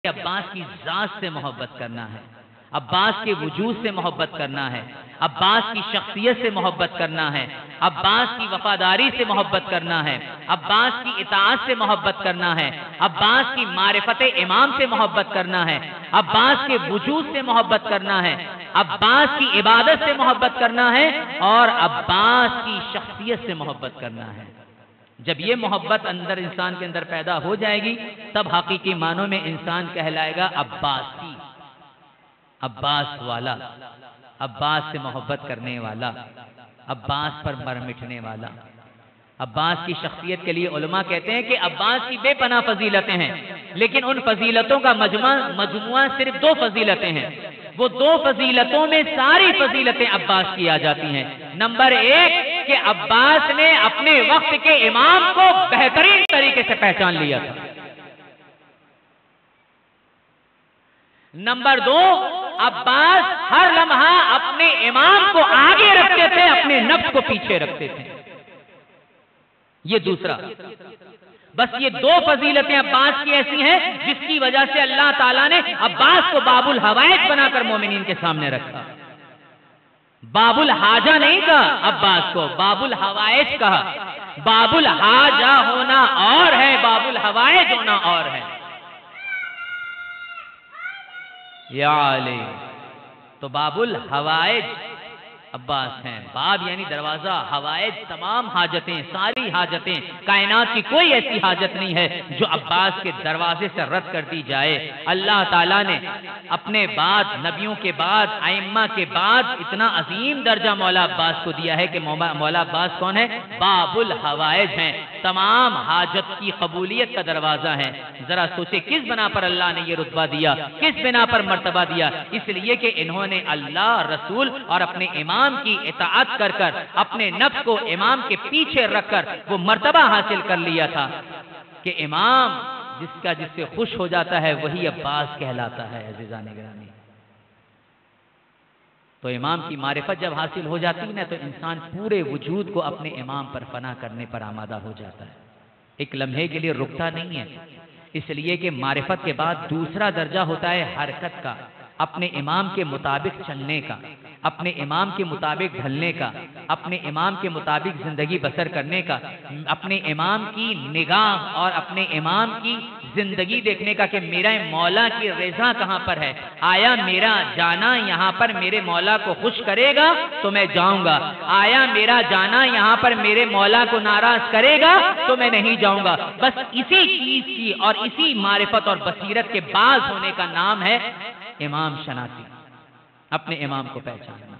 عباس کی ذات سے محبت کرنا ہے، عباس کے وجود سے محبت کرنا ہے، عباس کی شخصیت سے محبت کرنا ہے، عباس کی وفاداری سے محبت کرنا ہے، عباس کی اطاعت سے محبت کرنا ہے، عباس کی معرفت امام سے محبت کرنا ہے، عباس کے وجود سے محبت کرنا ہے، عباس کی عبادت سے محبت کرنا ہے اور عباس کی شخصیت سے محبت کرنا ہے۔ جب یہ محبت اندر انسان کے اندر پیدا ہو جائے گی تب حقیقی معنوں میں انسان کہلائے گا عباسی، عباس والا، عباس سے محبت کرنے والا، عباس پر مر مٹنے والا۔ عباس کی شخصیت کے لیے علماء کہتے ہیں کہ عباس کی بے پناہ فضیلتیں ہیں، لیکن ان فضیلتوں کا مجموعہ صرف 2 فضیلتیں ہیں۔ وہ 2 فضیلتوں میں ساری فضیلتیں عباس کی آ جاتی ہیں۔ نمبر 1 کہ عباس نے اپنے وقت کے امام کو بہترین طریقے سے پہچان لیا تھا۔ نمبر 2 عباس ہر لمحہ اپنے امام کو آگے رکھتے تھے، اپنے نفس کو پیچھے رکھتے تھے۔ یہ دوسرا، بس یہ 2 فضیلتیں عباس کی ایسی ہیں جس کی وجہ سے اللہ تعالیٰ نے عباس کو باب الحوائج بنا کر مومنین کے سامنے رکھا۔ باب الحاجہ نہیں کہا عباس کو، باب الحوائج کہا۔ باب الحاجہ ہونا اور ہے، باب الحوائج ہونا اور ہے۔ یا علی، تو باب الحوائج عباس ہیں۔ باب یعنی دروازہ، حوائج تمام حاجتیں، ساری حاجتیں، کائنات کی کوئی ایسی حاجت نہیں ہے جو عباس کے دروازے سے رد کر دی جائے۔ اللہ تعالیٰ نے اپنے بعد، نبیوں کے بعد، ائمہ کے بعد اتنا عظیم درجہ مولا عباس کو دیا ہے کہ مولا عباس کون ہے؟ باب الحوائج ہیں، تمام حاجت کی قبولیت کا دروازہ ہے۔ ذرا سوچے کس بنا پر اللہ نے یہ رتبہ دیا، کس بنا پر مرتبہ دیا؟ اس لیے کہ انہوں نے اللہ، رسول اور اپنے امام کی اطاعت کر کر اپنے نفس کو امام کے پیچھے رکھ کر وہ مرتبہ حاصل کر لیا تھا کہ امام جس سے خوش ہو جاتا ہے وہی عباس کہلاتا ہے۔ عزیزان گرامی، تو امام کی معرفت جب حاصل ہو جاتی ہے نا تو انسان پورے وجود کو اپنے امام پر فنا کرنے پر آمادہ ہو جاتا ہے، ایک لمحے کے لیے رکتا نہیں ہے۔ اس لیے کہ معرفت کے بعد دوسرا درجہ ہوتا ہے حرکت کا، اپنے امام کے مطابق چلنے کا، اپنے امام کے مطابق ڈھلنے کا، اپنے امام کے مطابق زندگی بسر کرنے کا، اپنے امام کی نگاہ اور اپنے امام کی زندگی دیکھنے کا کہ میرا مولا کی رضا کہاں پر ہے، آیا میرا جانا یہاں پر میرے مولا کو خوش کرے گا تو میں جاؤں گا، آیا میرا جانا یہاں پر میرے مولا کو ناراض کرے گا تو میں نہیں جاؤں گا۔ بس اسی چیز کی اور اسی معرفت اور بصیرت کے باز ہونے کا نام ہے امام شناسی، اپنے امام کو پہچاننا۔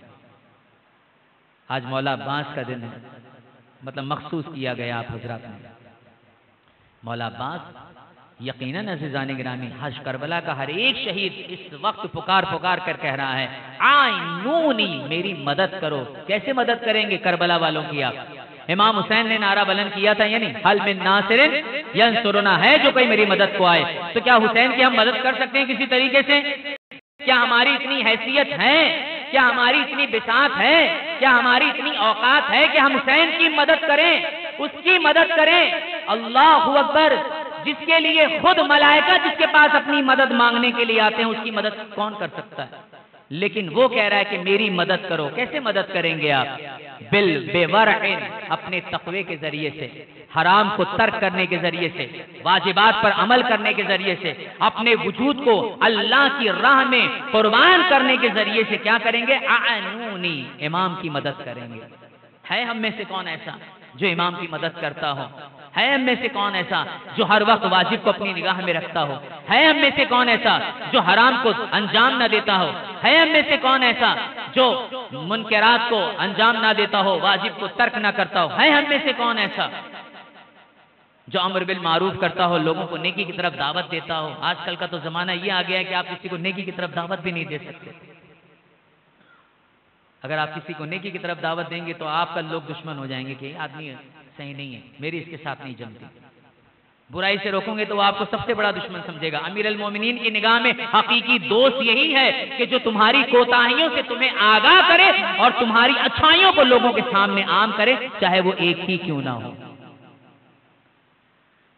آج مولا عباس کا دن ہے، مطلب مخصوص کیا گیا آپ حضرات نے۔ مولا عباس یقیناً عزیزان گرامی، حج کربلا کا ہر ایک شہید اس وقت پکار پکار کر کہہ رہا ہے آئینونی، میری مدد کرو۔ کیسے مدد کریں گے کربلا والوں کی آپ؟ امام حسین نے نعرہ بلند کیا تھا، یعنی حل من ناصر ینصرنا، ہے جو کوئی میری مدد کو آئے۔ تو کیا حسین کی ہم مدد کر سکتے ہیں کسی طریقے سے؟ کیا ہماری اتنی حیثیت ہے؟ کیا ہماری اتنی بساط ہے؟ کیا ہماری اتنی اوقات ہے کہ ہم حسین کی مدد کریں، اس کی مدد کریں؟ اللہ اکبر! جس کے لیے خود ملائکہ جس کے پاس اپنی مدد مانگنے کے لیے آتے ہیں اس کی مدد کون کر سکتا ہے؟ لیکن وہ کہہ رہا ہے کہ میری مدد کرو۔ کیسے مدد کریں گے آپ؟ بالورع، اپنے تقوی کے ذریعے سے، حرام کو ترک کرنے کے ذریعے سے، واجبات پر عمل کرنے کے ذریعے سے، اپنے وجود کو اللہ کی راہ میں قربان کرنے کے ذریعے سے کیا کریں گے؟ اعنونی، امام کی مدد کریں گے۔ ہے ہم میں سے کون ایسا جو امام کی مدد کرتا ہو؟ ہے ہم میں سے کون ایسا جو ہر وقت واجب کو اپنی نگاہ میں رکھتا ہو؟ ہے ہم میں سے کون ایسا جو حرام کو انجام نہ دیتا ہو؟ ہے ہم میں سے کون ایسا جو منکرات کو انجام نہ دیتا ہو، واجب کو ترک نہ کرتا ہو؟ ہے ہم میں سے کون ایسا جو امر بالمعروف کرتا ہو، لوگوں کو نیکی کی طرف دعوت دیتا ہو؟ آج کل کا تو زمانہ یہ آ گیا ہے کہ آپ کسی کو نیکی کی طرف دعوت بھی نہیں دے سکتے۔ اگر آپ کسی کو نیکی کی طرف دعوت دیں گے تو آپ کا لوگ دشمن ہو جائیں گے کہ یہ آدمی صحیح نہیں ہے، میری اس کے ساتھ نہیں جمتی۔ برائی سے روکوں گے تو وہ آپ کو سب سے بڑا دشمن سمجھے گا۔ امیر المومنین کی نگاہ میں حقیقی دوست یہی ہے کہ جو تمہاری کوتاہیوں سے تمہیں آگاہ کرے اور تمہاری اچھائیوں کو لوگوں کے سامنے عام کرے، چاہے وہ ایک ہی کیوں نہ ہو۔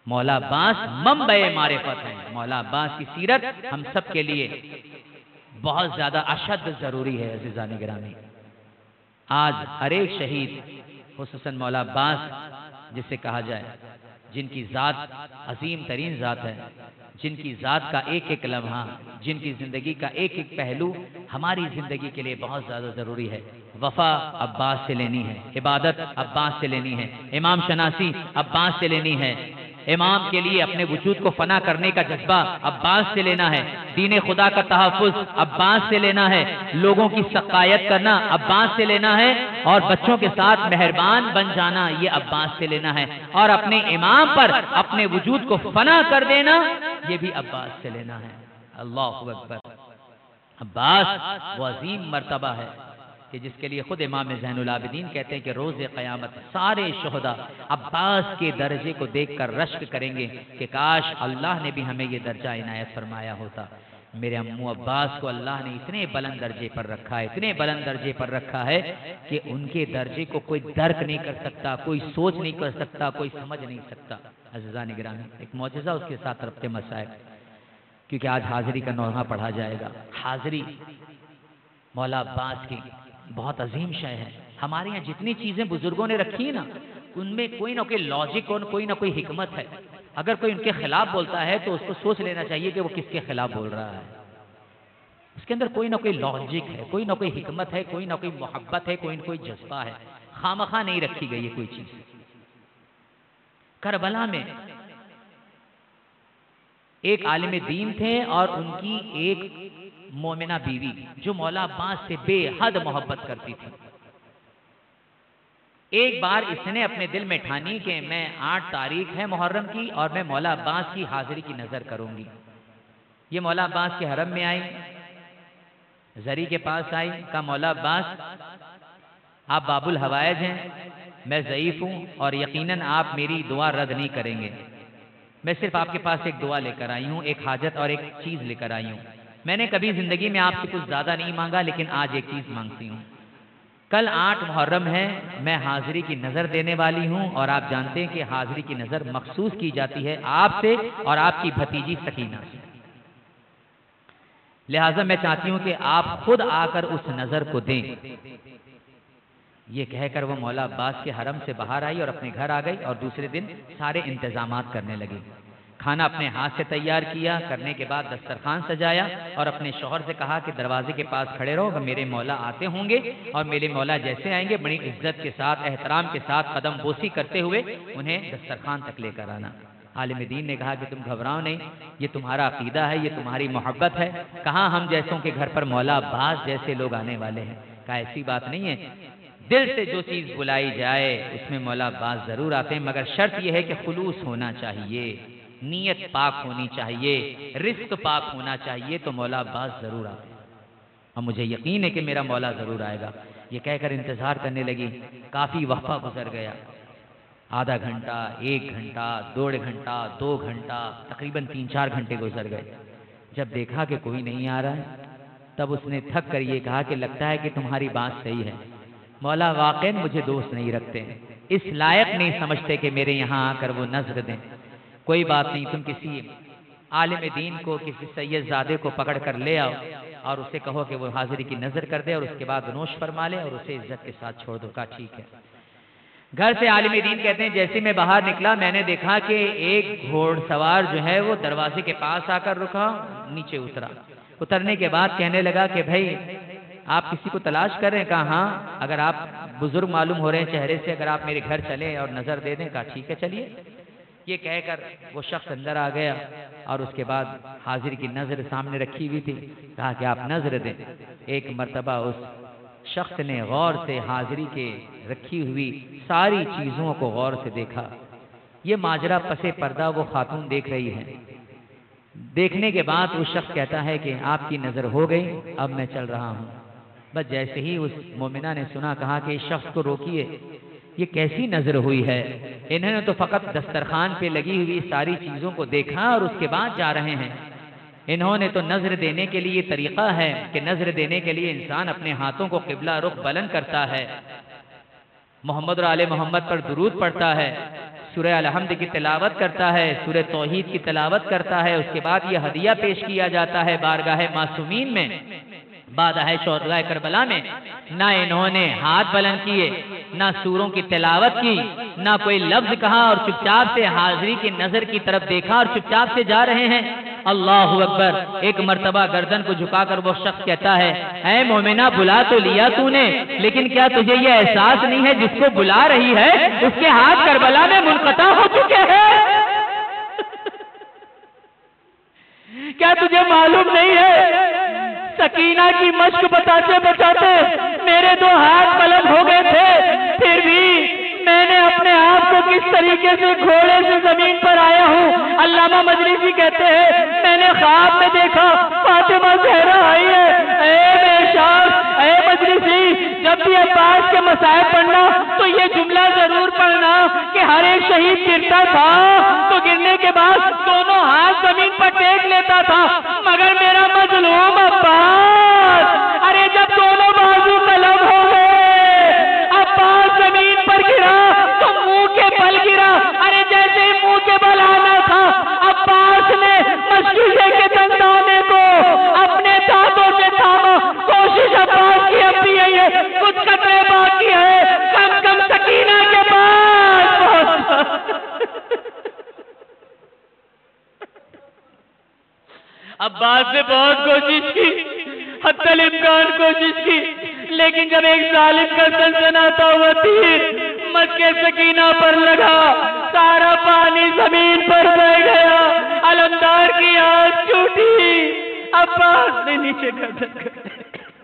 مولا عباس منبع معرفت ہیں. مولا عباس کی سیرت ہم سب کے لیے بہت زیادہ اشد ضروری ہے. عزیزان گرامی، آج ہر ایک شہید، خصوصاً مولا عباس جسے کہا جائے، جن کی ذات عظیم ترین ذات ہے، جن کی ذات کا ایک ایک لمحہ، جن کی زندگی کا ایک ایک پہلو ہماری زندگی کے لیے بہت زیادہ ضروری ہے. وفا عباس سے لینی ہے، عبادت عباس سے لینی ہے، امام شناسی عباس سے لینی ہے، امام کے لیے اپنے وجود کو فنا کرنے کا جذبہ عباس سے لینا ہے، دین خدا کا تحفظ عباس سے لینا ہے، لوگوں کی سقائیت کرنا عباس سے لینا ہے، اور بچوں کے ساتھ مہربان بن جانا یہ عباس سے لینا ہے، اور اپنے امام پر اپنے وجود کو فنا کر دینا یہ بھی عباس سے لینا ہے. اللہ اکبر. عباس وہ عظیم مرتبہ ہے کہ جس کے لیے خود امام زین العابدین کہتے ہیں کہ روز قیامت سارے شہداء عباس کے درجے کو دیکھ کر رشک کریں گے کہ کاش اللہ نے بھی ہمیں یہ درجہ عنایت فرمایا ہوتا. میرے امو عباس کو اللہ نے اتنے بلند درجے پر رکھا ہے، اتنے بلند درجے پر رکھا ہے کہ ان کے درجے کو کوئی درک نہیں کر سکتا، کوئی سوچ نہیں کر سکتا، کوئی سمجھ نہیں سکتا. عزیزان گرامی، ایک معجزہ اس کے ساتھ ربط مسائل، کیونکہ آج حاضری کا نوحہ پڑھا جائے گا. حاضری مولا عباس کی بہت عظیم شے ہے. ہمارے یہاں جتنی چیزیں بزرگوں نے رکھی ہیں نا، ان میں کوئی نہ کوئی لاجک اور کوئی نہ کوئی حکمت ہے. اگر کوئی ان کے خلاف بولتا ہے تو اس کو سوچ لینا چاہیے کہ وہ کس کے خلاف بول رہا ہے. اس کے اندر کوئی نہ کوئی لاجک ہے، کوئی نہ کوئی حکمت ہے، کوئی نہ کوئی محبت ہے، کوئی نہ کوئی جذبہ ہے. خامخواہ نہیں رکھی گئی ہے کوئی چیز. کربلا میں ایک عالم دین تھے اور ان کی ایک مومنہ بیوی جو مولا عباس سے بے حد محبت کرتی تھی. ایک بار اس نے اپنے دل میں ٹھانی کہ میں 8 تاریخ ہے محرم کی اور میں مولا عباس کی حاضری کی نظر کروں گی. یہ مولا عباس کے حرم میں آئی، زری کے پاس آئی، کہا مولا عباس آپ باب الحوائج ہیں، میں ضعیف ہوں اور یقیناً آپ میری دعا رد نہیں کریں گے. میں صرف آپ کے پاس ایک دعا لے کر آئی ہوں، ایک حاجت اور ایک چیز لے کر آئی ہوں. میں نے کبھی زندگی میں آپ سے کچھ زیادہ نہیں مانگا، لیکن آج ایک چیز مانگتی ہوں. کل 8 محرم ہے، میں حاضری کی نظر دینے والی ہوں، اور آپ جانتے ہیں کہ حاضری کی نظر مخصوص کی جاتی ہے آپ سے اور آپ کی بھتیجی سکینہ سے. لہٰذا میں چاہتی ہوں کہ آپ خود آ کر اس نظر کو دیں. یہ کہہ کر وہ مولا عباس کے حرم سے باہر آئی اور اپنے گھر آ گئی، اور دوسرے دن سارے انتظامات کرنے لگی. کھانا اپنے ہاتھ سے تیار کیا، کرنے کے بعد دسترخوان سجایا اور اپنے شوہر سے کہا کہ دروازے کے پاس کھڑے رہو، میرے مولا آتے ہوں گے اور میرے مولا جیسے آئیں گے بڑی عزت کے ساتھ، احترام کے ساتھ قدم بوسی کرتے ہوئے انہیں دسترخوان تک لے کر آنا. عالم دین نے کہا کہ تم گھبراؤ نہیں، یہ تمہارا عقیدہ ہے، یہ تمہاری محبت ہے. کہاں ہم جیسوں کے گھر پر مولا عباس جیسے لوگ آنے والے ہیں. کہا ایسی بات نہیں ہے، دل سے جو چیز بلائی جائے اس میں مولا عباس ضرور آتے ہیں، مگر شرط یہ ہے کہ خلوص ہونا چاہیے، نیت پاک ہونی چاہیے، رزق پاک ہونا چاہیے، تو مولا عباس ضرور آتے ہیں اور مجھے یقین ہے کہ میرا مولا ضرور آئے گا. یہ کہہ کر انتظار کرنے لگی. کافی وقفہ گزر گیا، آدھا گھنٹہ، 1 گھنٹہ، 1.5 گھنٹہ، 2 گھنٹہ، تقریباً 3-4 گھنٹے گزر گئے. جب دیکھا کہ کوئی نہیں آ رہا ہے تب اس نے تھک کر یہ کہا کہ لگتا ہے کہ تمہاری بات صحیح ہے، مولا واقعاً مجھے دوست نہیں رکھتے، اس لائق نہیں سمجھتے کہ میرے یہاں آ کر وہ نظر دیں. کوئی بات نہیں، تم کسی عالم دین کو، کسی سید زادے کو پکڑ کر لے آؤ اور اسے کہو کہ وہ حاضری کی نظر کر دے اور اس کے بعد نوش فرما لے اور اسے عزت کے ساتھ چھوڑ دو. کہا ٹھیک ہے. گھر سے عالم دین کہتے ہیں جیسے میں باہر نکلا میں نے دیکھا کہ ایک گھوڑ سوار جو ہے وہ دروازے کے پاس آ کر رکا، نیچے اترا. اترنے کے بعد کہنے لگا کہ بھائی آپ کسی کو تلاش کر رہے ہیں؟ کہا ہاں، اگر آپ بزرگ معلوم ہو رہے ہیں چہرے سے، اگر آپ میرے گھر چلیں اور نظر دے دیں. کہا ٹھیک ہے چلیے. یہ کہہ کر وہ شخص اندر آ گیا اور اس کے بعد حاضر کی نظر سامنے رکھی ہوئی تھی. کہا کہ آپ نظر دیں. ایک مرتبہ اس شخص نے غور سے حاضری کے رکھی ہوئی ساری چیزوں کو غور سے دیکھا. یہ ماجرا پس پردہ وہ خاتون دیکھ رہی ہے. دیکھنے کے بعد اس شخص کہتا ہے کہ آپ کی نظر ہو گئی، اب میں چل رہا ہوں. بس جیسے ہی اس مومنہ نے سنا، کہا کہ اس شخص کو روکیے، یہ کیسی نظر ہوئی ہے؟ انہوں نے تو فقط دسترخوان پہ لگی ہوئی ساری چیزوں کو دیکھا اور اس کے بعد جا رہے ہیں. انہوں نے تو نظر دینے کے لیے طریقہ ہے کہ نظر دینے کے لیے انسان اپنے ہاتھوں کو قبلہ رخ بلند کرتا ہے، محمد اور آل محمد پر درود پڑھتا ہے، سورہ الحمد کی تلاوت کرتا ہے، سورہ توحید کی تلاوت کرتا ہے، اس کے بعد یہ ہدیہ پیش کیا جاتا ہے بارگاہ معصومین میں، بادہ شہدائے کربلا میں۔ نہ انہوں نے ہاتھ بلند کیے، نہ سوروں کی تلاوت کی، نہ کوئی لفظ کہا، اور چپ چاپ سے حاضری کی نظر کی طرف دیکھا اور چپ چاپ سے جا رہے ہیں۔ اللہ اکبر! ایک مرتبہ گردن کو جھکا کر وہ شخص کہتا ہے، اے مومنہ بلا تو لیا تو نے، لیکن کیا تجھے یہ احساس نہیں ہے جس کو بلا رہی ہے اس کے ہاتھ کربلا میں منقطع ہو چکے ہیں؟ کیا تجھے معلوم نہیں ہے سکینہ کی مشق بتاتے بتاتے میرے 2 ہاتھ بلند ہو گئے تھے، پھر بھی میں نے اپنے آپ کو کس طریقے سے گھوڑے سے زمین پر آیا ہوں۔ علامہ مجلسی کہتے ہیں میں نے خواب میں دیکھا فاطمہ زہرا آئی ہے، اے بے شاخ، اے مجلسی، جب بھی عباس کے مسائل پڑھنا تو یہ جملہ ضرور پڑھنا کہ ہر ایک شہید گرتا تھا تو گرنے کے بعد دونوں ہاتھ زمین پر ٹیک لیتا تھا، مگر میرا مظلوم عباس، ارے جب دونوں بازو قلم ہو گئے، عباس زمین پر گرا تو منہ کے بل گرا، ارے جیسے ہی منہ کے بل آنا تھا عباس نے مشکوزے کے دندانے کو اپنے دانتوں سے تھاما۔ کوشش عباس کی اب بھی ہے، کچھ قطرے باقی ہے، کم کم سکینہ کے پاس پہنچا۔ عباس نے بہت کوشش کی، حتی الامکان کوشش کی، لیکن جب ایک ظالم کا سنسناتا ہوا تیر مشق سکینہ پر لگا، سارا پانی زمین پر بہ گیا، علمدار کی آنکھ ٹوٹی، عباس نے نیچے گردن کر دی۔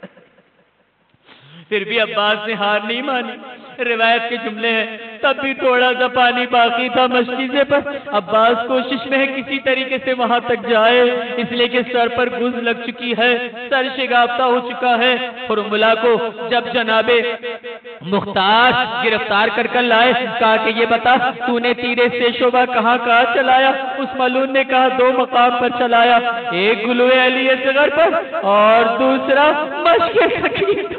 پھر بھی عباس نے ہار نہیں مانی۔ روایت کے جملے ہیں تب بھی تھوڑا سا پانی باقی تھا مشکیزے پر۔ عباس کوشش میں ہے کسی طریقے سے وہاں تک جائے، اس لیے کہ سر پر گوز لگ چکی ہے، سر شگافتہ ہو چکا ہے۔ فرملا کو جب جناب مختار گرفتار کر لائے، کہا کہ یہ بتا تو نے تیرے سے شعبہ کہاں چلایا؟ اس ملعون نے کہا 2 مقام پر چلایا، ایک گلوے علی اصغر پر اور دوسرا مشق سکینہ،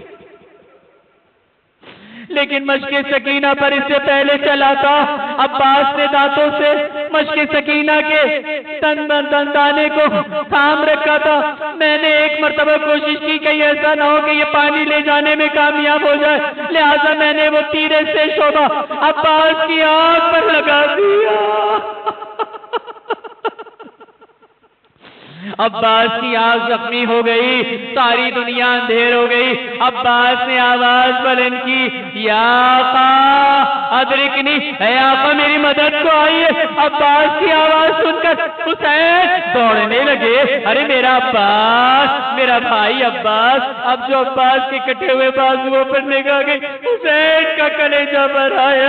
لیکن مشق سکینہ پر اس سے پہلے چلا تھا۔ عباس نے دانتوں سے مشق سکینہ کے دندانے کو تھام رکھا تھا۔ میں نے ایک مرتبہ کوشش کی کہ ایسا نہ ہو کہ یہ پانی لے جانے میں کامیاب ہو جائے، لہذا میں نے وہ تیرے سے شعبہ عباس کی آنکھ پر لگا دیا۔ عباس کی آنکھ زخمی ہو گئی، ساری دنیا اندھیر ہو گئی۔ عباس نے آواز بلند کی، یا آقا ادرکنی، اے آقا میری مدد کو آئیے۔ عباس کی آواز سن کر حسین دوڑنے لگے، ارے میرا عباس، میرا بھائی عباس۔ اب جو عباس کے کٹے ہوئے بازوؤں پر نگاہ گئی، حسین کا کلیجہ بھر آیا۔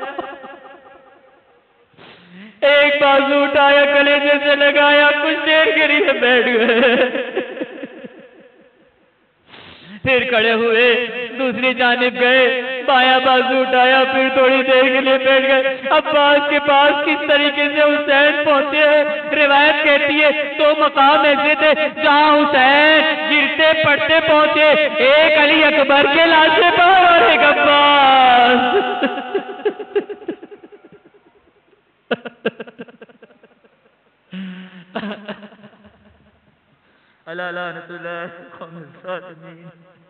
ایک بازو اٹھایا، کلیجے سے لگایا، کچھ دیر قریب بیٹھ گئے، پھر کھڑے ہوئے، دوسری جانب گئے، بایاں بازو اٹھایا، پھر تھوڑی دیر کے لیے بیٹھ گئے۔ عباس کے پاس کس طریقے سے حسین پہنچے ہیں؟ روایت کہتی ہے 2 مقام ایسے تھے جہاں حسین گرتے پڑتے پہنچے، ایک علی اکبر کے لاشے پر اور ایک عباس۔ الا لعنت اللہ قوم الظالمین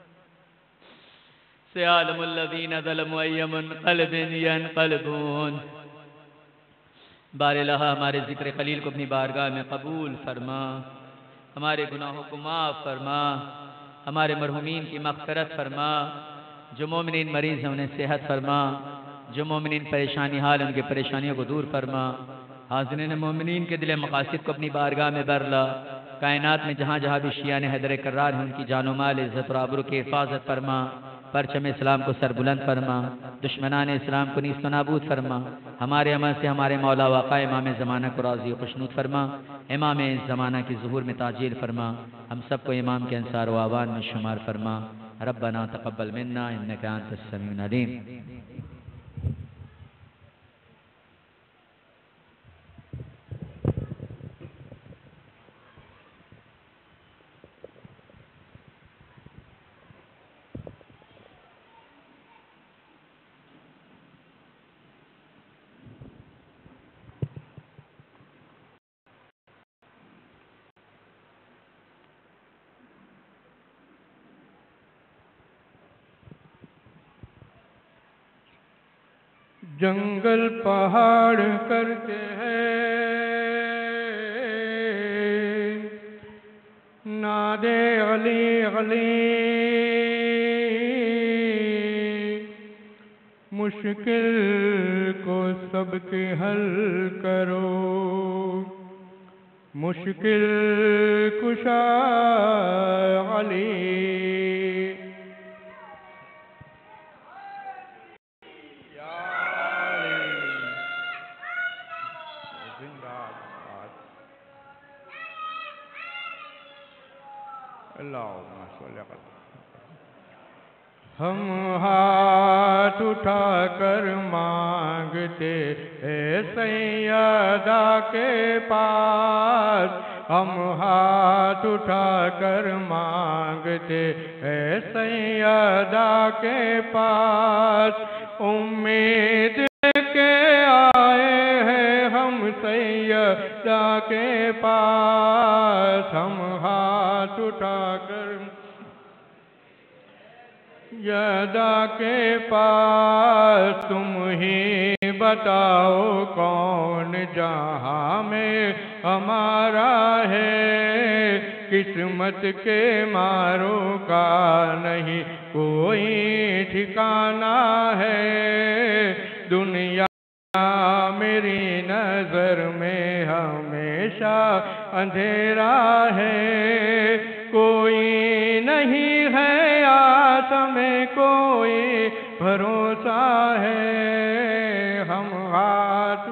سیعلم الذین ظلموا ای منقلب ینقلبون۔ بار الہ ہمارے ذکر خلیل کو اپنی بارگاہ میں قبول فرما، ہمارے گناہوں کو معاف فرما، ہمارے مرحومین کی مغفرت فرما، جو مومنین مریض ہیں انہیں صحت فرما، جو مومنین پریشانی حال ان کی پریشانیوں کو دور فرما۔ حاضرین مومنین کے دل مقاصد کو اپنی بارگاہ میں بر لا، کائنات میں جہاں جہاں بھی شیعان حیدر کرار ہیں ان کی جان و مال عزت اور آبرو کی حفاظت فرما، پرچم اسلام کو سر بلند فرما، دشمنان اسلام کو نیست و نابود فرما، ہمارے عمل سے ہمارے مولا واقع امام زمانہ کو راضی و خوشنود فرما، امام زمانہ کی ظہور میں تعجیل فرما، ہم سب کو امام کے انصار و آوان میں شمار فرما۔ ربنا تقبل منا انک انت السمیع العلیم۔ جنگل پہاڑ کرتے ہیں نادے علی علی، مشکل کو سب کے حل کرو، مشکل کشا علی۔ ہم ہاتھ اٹھا کر مانگتے ہیں سیدہ کے پاس، ہم ہاتھ اٹھا کر مانگتے ہیں سیدہ کے پاس، امید کے آئے ہیں ہم سیدہ کے پاس، ہم ہاتھ اٹھا کر سیدہ کے پاس، تم ہی بتاؤ کون جہاں میں ہمارا ہے، قسمت کے ماروں کا نہیں کوئی ٹھکانہ ہے، دنیا میری نظر میں ہمیشہ اندھیرا ہے، کوئی نہیں ہے آس میں کوئی بھروسہ ہے، ہم ہاتھ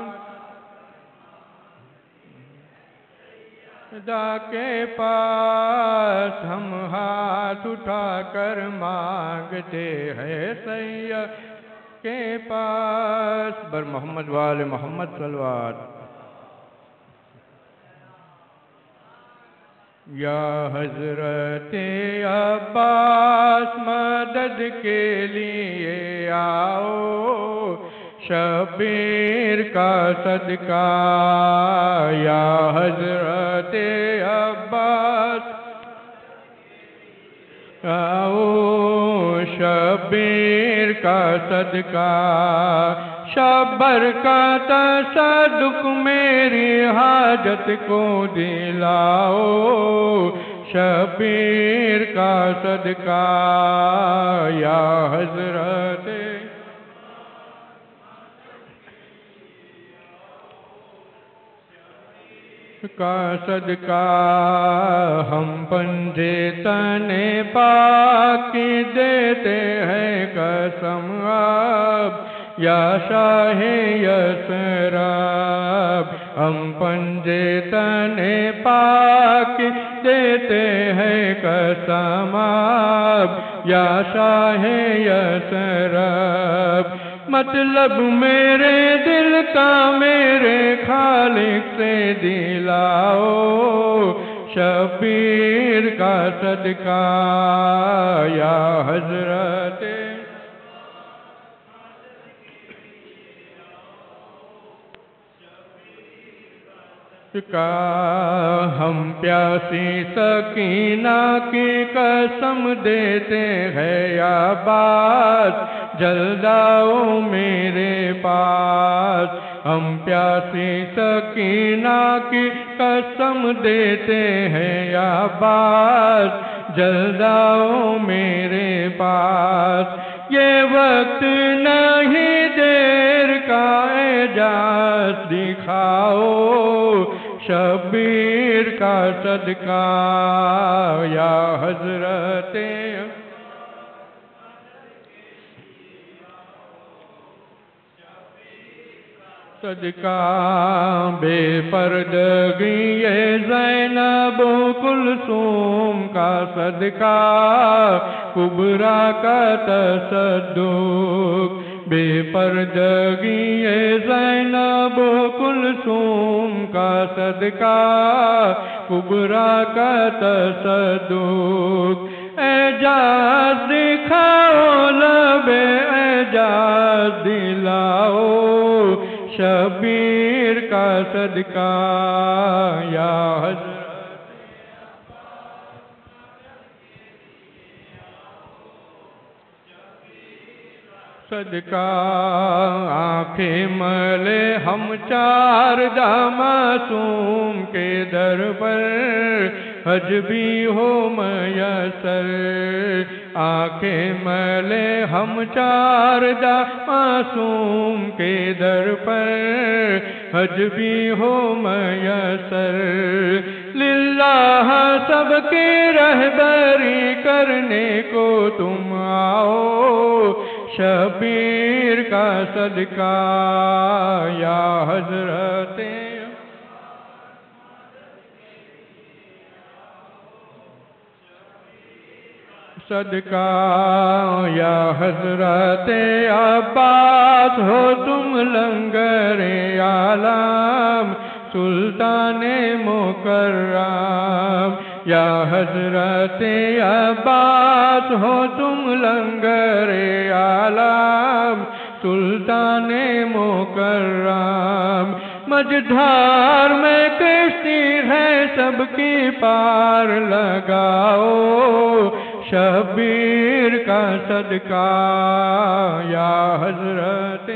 خدا کے پاس، ہم ہاتھ اٹھا کر مانگتے ہیں سیدہ کے پاس، بر محمد وآل محمد صلوات۔ یا حضرت عباس مدد کے لیے آؤ، شبیر کا صدقہ، یا حضرت عباس آؤ، شبیر کا صدقہ، شبر کا تصدق میری حاجت کو دلاؤ، شبیر کا صدقہ، یا حضرت کا صدقہ، ہم پنجے تنے پاک دیتے ہیں قسم اب، یا شاہ یثرب، ہم پنجے تنے پاک دیتے ہیں قسم اب، یا شاہ یثرب، مطلب میرے دل کا میرے خالق سے دلاؤ، شبیر کا صدقہ، یا حضرت کا، ہم پیاسی سکینہ کی قسم دیتے ہیں یا باز، جلد آؤ میرے پاس، ہم پیاسی سکینہ کی قسم دیتے ہیں یا باز، جلد آؤ میرے پاس، یہ وقت نہیں دیر کا اعجاز دکھاؤ، شبیر کا صدقہ، یا حضرت صدقہ، بے پردگی زینب و کلثوم کا صدقہ، کبریٰ کا تصدق، بے پردگی زینب و کلثوم کا صدقہ، کبریٰ کا تصدق، اعجاز دکھاؤ لب اعجاز دلاؤ، شبیر کا صدقہ، یا حضرت صدقہ آنکھیں ملے ہم چار معصوم کے در پر حج بھی ہو میسر آنکھیں ملے ہم چار معصوم کے در پر حج بھی ہو میسر للہ سب کی رہبری کرنے کو تم آؤ شبیر کا صدقہ یا حضرت صدقہ یا حضرت عباس ہو تم لنگر عالم سلطان مکرم یا حضرت عباس ہو تم لنگر عالم سلطان مکرم مجدھار میں کشتی ہے سب کی پار لگاؤ شبیر کا صدقہ یا حضرت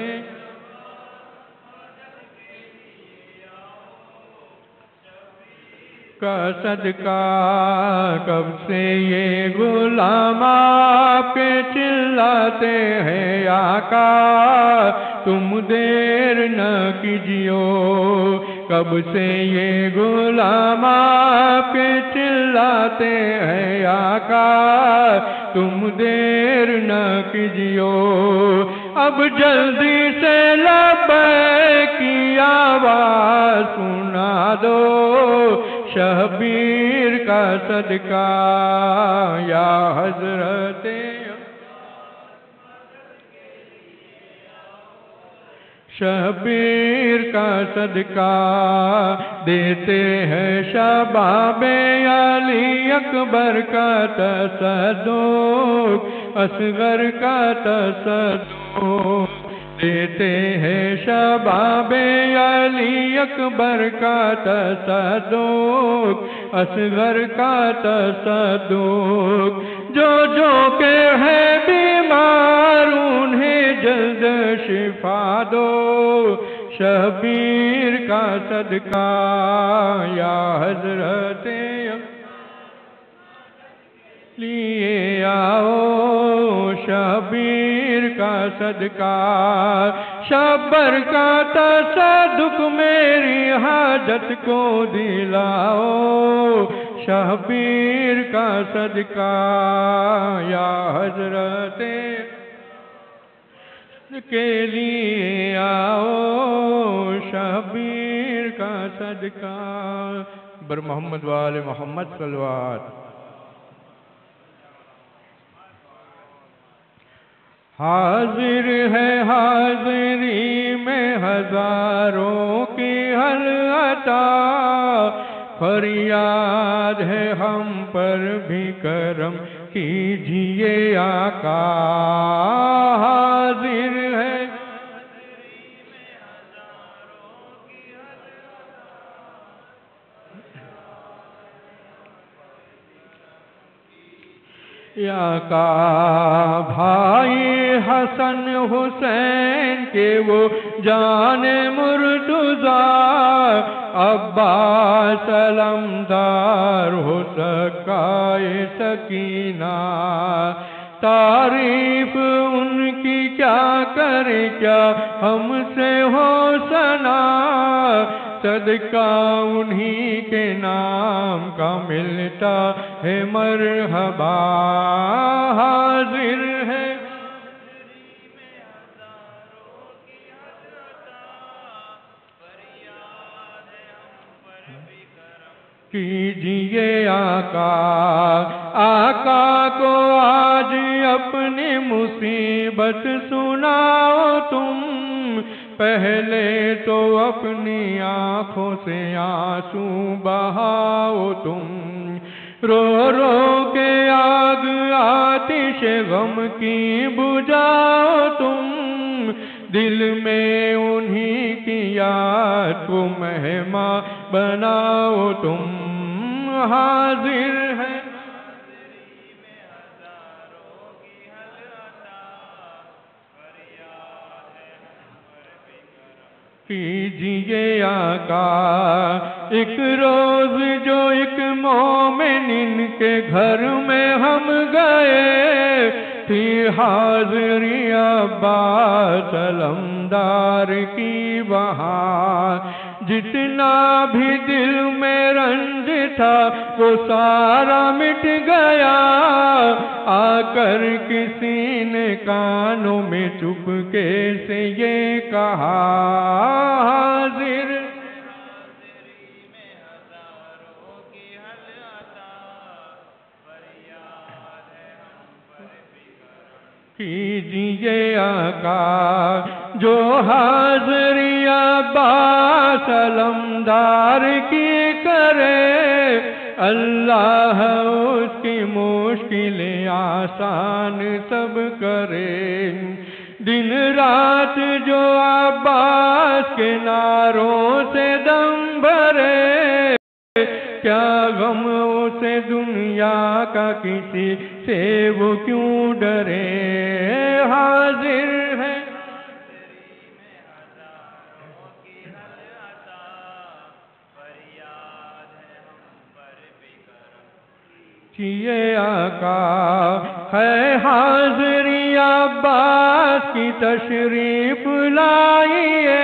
کا صدقہ کب سے یہ غلام آپ کے چلاتے ہیں آقا تم دیر نہ کیجیو کب سے یہ غلام آپ کے چلاتے ہیں آقا تم دیر نہ کیجیو اب جلدی سے لبیک کی آواز سنا دو شبیر کا صدقہ یا حضرت شبیر کا صدقہ دیتے ہیں شباب علی اکبر کا تصدق اصغر کا تصدق دیتے ہیں شباب علی اکبر کا تصدق اصغر کا تصدق جو کہ ہے بیمار انہیں جلد شفا دو شبیر کا صدقہ یا حضرت لیے آؤ شبیر کا صدقہ شبر کا تصدق میری حاجت کو دلاؤ شبیر کا صدقہ یا حضرت کے لیے آؤ شبیر کا صدقہ بر محمد وآل محمد صلوات حاضر ہے حاضری میں ہزاروں کی حل عطا فریاد ہے ہم پر بھی کرم کیجئے آقا حاضر ہے یا کا بھائی حسن حسین کے وہ جان مرتضیٰ عباس علمدار ہو سکائے سکینہ تعریف ان کی کیا کرے کیا ہم سے ہو سنا صدقہ انہی کے نام کا ملتا ہے مرحبا حاضر ہے کیجئے آقا آقا کو آج اپنی مصیبت سناؤ تم پہلے تو اپنی آنکھوں سے آنسو بہاؤ تم رو رو کے آگ آتش غم کی بجھاؤ تم دل میں انہی کی یاد کو مہماں بناؤ تم حاضر ہے کیجیے آقا ایک روز جو ایک مومن کے گھر میں ہم گئے، تھی حاضری عباس علمدار کی وہاں، جتنا بھی دل میں رنج تھا وہ سارا مٹ گیا، آ کر کسی نے کانوں میں چپکے سے یہ کہا، حاضر کیجیے آقا جو حاضری عباس علمدار کی کرے، اللہ اس کی مشکلیں آسان سب کرے، دن رات جو عباس کے نعروں سے دم بھرے، کیا غم اسے دنیا کا کسی سے وہ کیوں ڈرے، حاضر ہے کیے آقا، ہے حاضری عباس کی تشریف لائیے،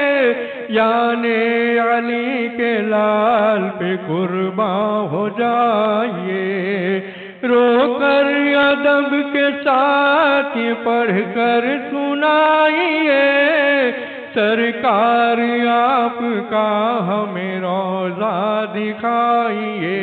یعنی علی کے لال پہ قرباں ہو جائیے، رو کر ادب کے ساتھ پڑھ کر سنائیے، سرکار آپ کا ہمیں روضہ دکھائیے،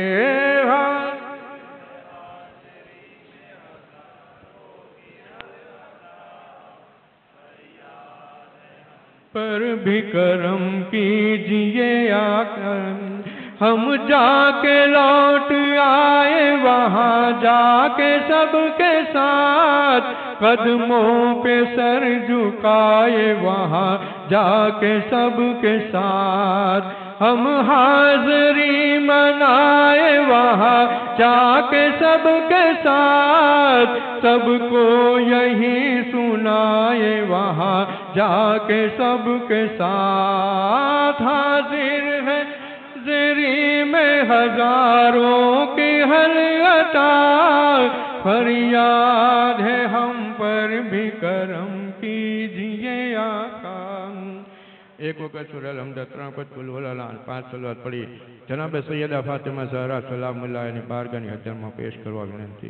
پر بھی کرم کیجیے آقا، ہم جا کے لوٹ آئے وہاں جا کے سب کے ساتھ، قدموں پہ سر جھکائے وہاں جا کے سب کے ساتھ، ہم حاضری منائے وہاں جا کے سب کے ساتھ، سب کو یہی سنائے وہاں جا کے سب کے ساتھ، حاضر ہے زری میں ہزاروں کی حلقہ، فریاد ہے ہم پر بھی کرم کیجیے آقا۔ ایک وقت سورہ الحمد 53 قل هو اللہ 5 صلوات پڑھی، جناب سیدہ فاطمہ زہرا سلام اللہ علیہ بارگاہ حضرت میں پیش کروا ونتی۔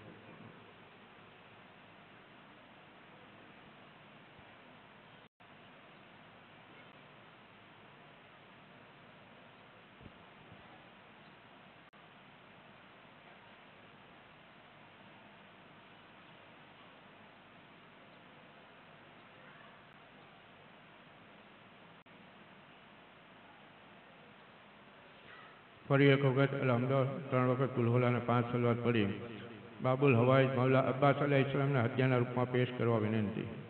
فری ایک وقت الحمد 3 وقت قل هو اللہ 5 صلوات پڑھی، باب الحوائج مولا عباس علیہ السلام نے ہدیانہ روپ میں پیش کروا ونتی۔